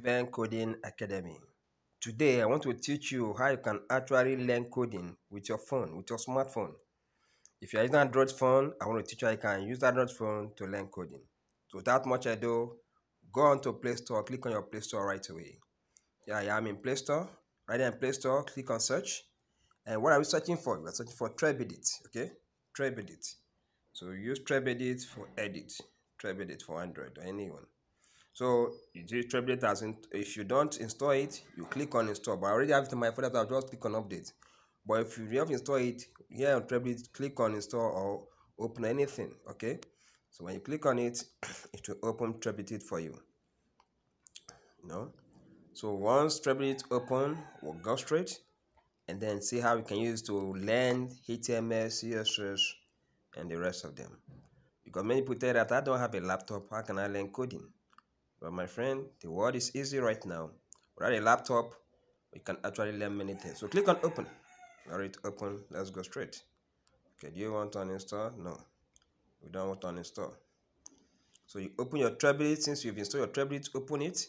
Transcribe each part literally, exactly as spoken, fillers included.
Seven Coding Academy. Today, I want to teach you how you can actually learn coding with your phone, with your smartphone. If you're using an Android phone, I want to teach you how you can use that Android phone to learn coding. So without much ado, go on to Play Store, click on your Play Store right away. Yeah, I am in Play Store. Right there in Play Store, click on search. And what are we searching for? We're searching for Trebedit, okay? Trebedit. So use Trebedit for edit, Trebedit for Android or anyone. So you just Trebedit as in, if you don't install it, you click on install. But I already have it in my folder, so I'll just click on update. But if you have installed it here on Trebedit, click on install or open anything. Okay. So when you click on it, it will open Trebedit for you. You know. So once Trebedit open, we'll go straight and then see how we can use to learn H T M L, C S S, and the rest of them. Because many people tell that I don't have a laptop, how can I learn coding? But my friend, the world is easy right now. Without a laptop, you can actually learn many things. So click on open. Alright, open. Let's go straight. Okay, do you want to uninstall? No, we don't want to uninstall. So you open your Trebedit. Since you've installed your Trebedit, open it.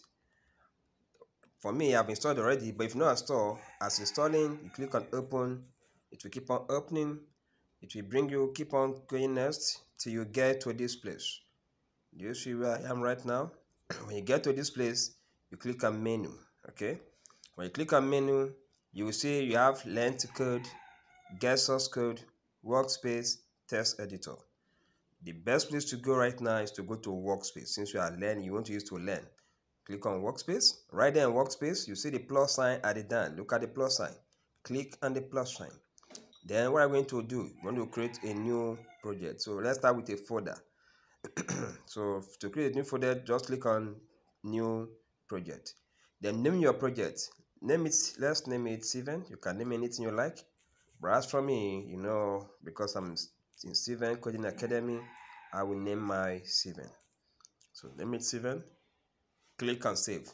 For me, I've installed already, but if you not install, as installing, you click on open. It will keep on opening. It will bring you, keep on going next till you get to this place. Do you see where I am right now? When you get to this place, you click on menu. Okay, when you click on menu, you will see you have learn to code, get source code, workspace, text editor. The best place to go right now is to go to workspace. Since you are learning, you want to use to learn, click on workspace. Right there in workspace, you see the plus sign at the down. Look at the plus sign, click on the plus sign. Then what I'm going to do, we want to create a new project. So let's start with a folder. So to create a new folder, just click on new project. Then name your project. Name it, let's name it Steven. You can name anything you like. But as for me, you know, because I'm in Steven Coding Academy, I will name my Steven. So name it Steven. Click on save.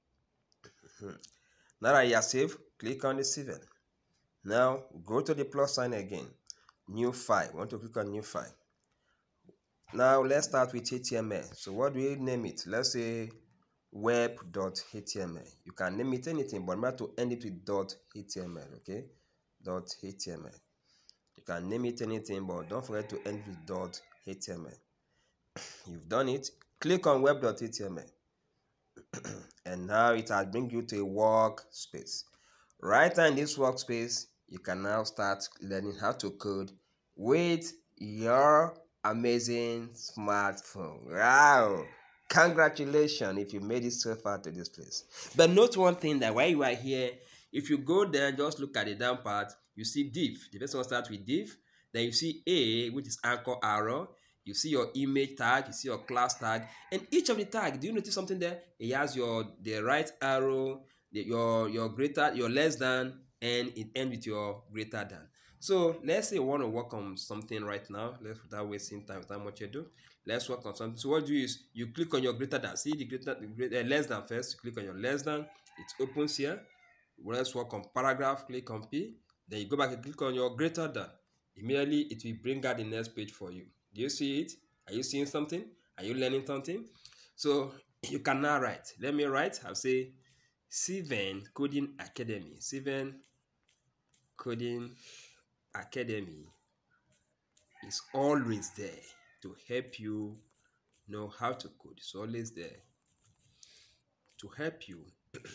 Now that you are saved, click on the Steven. Now go to the plus sign again. New file. Want to click on new file. Now let's start with H T M L. So what do we name it? Let's say web.html. You can name it anything, but remember to end it with .html, okay? .html. You can name it anything, but don't forget to end with .html. You've done it. Click on web.html. And now it has bring you to a workspace. Right in this workspace, you can now start learning how to code with your amazing smartphone. Wow, congratulations if you made it so far to this place. But note one thing, that while you are here, if you go there, just look at the down part, you see div. The first one starts with div. Then you see a, which is anchor arrow. You see your image tag, you see your class tag, and each of the tag, do you notice something there? It has your the right arrow, the, your your greater, your less than, and it ends with your greater than. So let's say you want to work on something right now. Let's, without wasting time, without much ado, let's work on something. So what you do is you click on your greater than. See the greater, the greater, uh, less than first. You click on your less than. It opens here. Let's work on paragraph. Click on P. Then you go back and click on your greater than. Immediately it will bring out the next page for you. Do you see it? Are you seeing something? Are you learning something? So you can now write. Let me write. I'll say Steven Coding Academy. Steven Coding Academy is always there to help you know how to code. It's always there to help you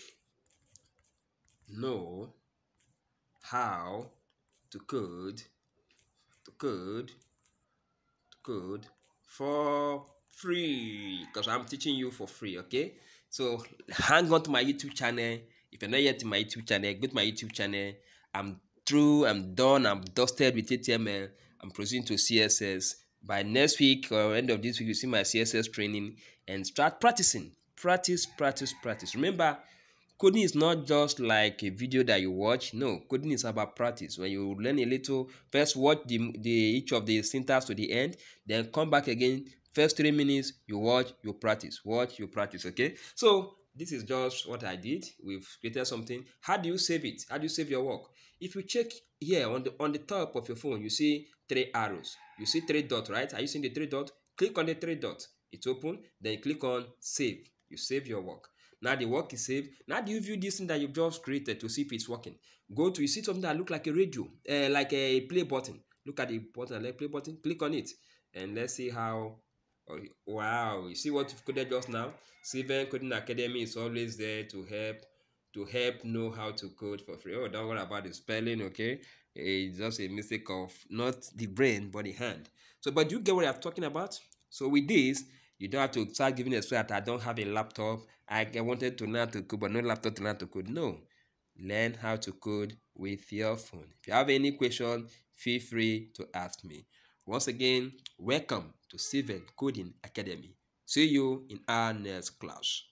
know how to code, to code, to code for free, because I'm teaching you for free. Okay, so hang on to my YouTube channel. If you're not yet in my YouTube channel, go to my YouTube channel. I'm through, I'm done, I'm dusted with H T M L. I'm proceeding to C S S. By next week or end of this week, you see my C S S training and start practicing. Practice, practice, practice. Remember, coding is not just like a video that you watch. No, coding is about practice. When you learn a little, first watch the, the each of the syntax to the end, then come back again. First three minutes, you watch, you practice. Watch, you practice, okay? So this is just what I did. We've created something. How do you save it? How do you save your work? If you check here on the on the top of your phone, you see three arrows. You see three dots, right? Are you seeing the three dots? Click on the three dots. It's open. Then you click on save. You save your work. Now the work is saved. Now do you view this thing that you've just created to see if it's working? Go to, you see something that look like a radio, uh, like a play button. Look at the button, like play button, click on it, and let's see how. Oh, wow, you see what you've coded just now? Sylvan Coding Academy is always there to help to help know how to code for free. Oh, don't worry about the spelling, okay? It's just a mistake of not the brain but the hand. So, but you get what I'm talking about? So with this, you don't have to start giving a that I don't have a laptop. I wanted to learn how to code, but no laptop to learn how to code. No. Learn how to code with your phone. If you have any question, feel free to ask me. Once again, welcome to Sylvan Coding Academy. See you in our next class.